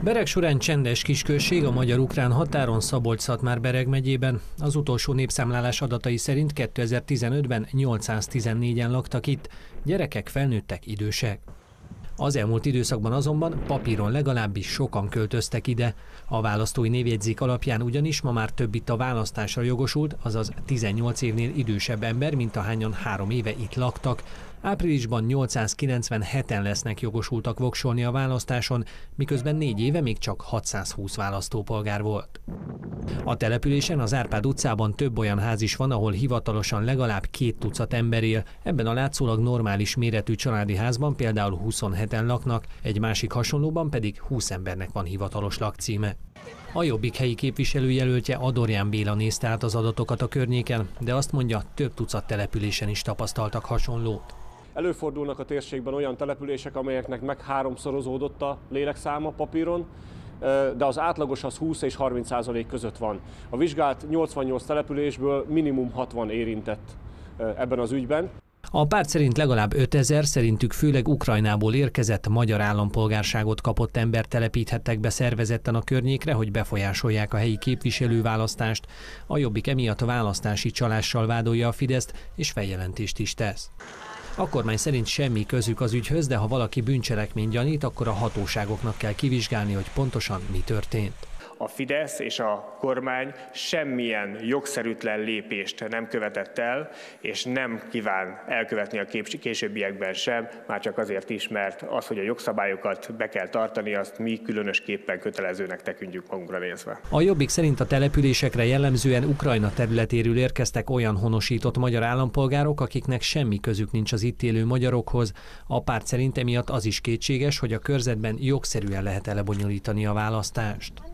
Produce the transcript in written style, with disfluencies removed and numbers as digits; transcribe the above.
Bereg során csendes kisközség a magyar-ukrán határon Szabolcs-Szatmár-Bereg megyében. Az utolsó népszámlálás adatai szerint 2015-ben 814-en laktak itt, gyerekek, felnőttek, idősek. Az elmúlt időszakban azonban papíron legalábbis sokan költöztek ide. A választói névjegyzék alapján ugyanis ma már több itt a választásra jogosult, azaz 18 évnél idősebb ember, mint ahányan 3 éve itt laktak. Áprilisban 897-en lesznek jogosultak voksolni a választáson, miközben 4 éve még csak 620 választópolgár volt. A településen, az Árpád utcában több olyan ház is van, ahol hivatalosan legalább 2 tucat ember él. Ebben a látszólag normális méretű családi házban például 27-en laknak, egy másik hasonlóban pedig 20 embernek van hivatalos lakcíme. A Jobbik helyi képviselőjelöltje Adorján Béla nézte át az adatokat a környéken, de azt mondja, több tucat településen is tapasztaltak hasonlót. Előfordulnak a térségben olyan települések, amelyeknek meg 3-szorozódott a lélekszáma papíron, de az átlagos az 20 és 30% között van. A vizsgált 88 településből minimum 60 érintett ebben az ügyben. A párt szerint legalább 5000, szerintük főleg Ukrajnából érkezett, magyar állampolgárságot kapott ember telepíthettek be szervezetten a környékre, hogy befolyásolják a helyi képviselőválasztást. A Jobbik emiatt választási csalással vádolja a Fideszt, és feljelentést is tesz. A kormány szerint semmi közük az ügyhöz, de ha valaki bűncselekményt gyanít, akkor a hatóságoknak kell kivizsgálni, hogy pontosan mi történt. A Fidesz és a kormány semmilyen jogszerűtlen lépést nem követett el, és nem kíván elkövetni a későbbiekben sem, már csak azért is, mert az, hogy a jogszabályokat be kell tartani, azt mi különösképpen kötelezőnek tekintjük magunkra nézve. A Jobbik szerint a településekre jellemzően Ukrajna területéről érkeztek olyan honosított magyar állampolgárok, akiknek semmi közük nincs az itt élő magyarokhoz. A párt szerint emiatt az is kétséges, hogy a körzetben jogszerűen lehet lebonyolítani a választást.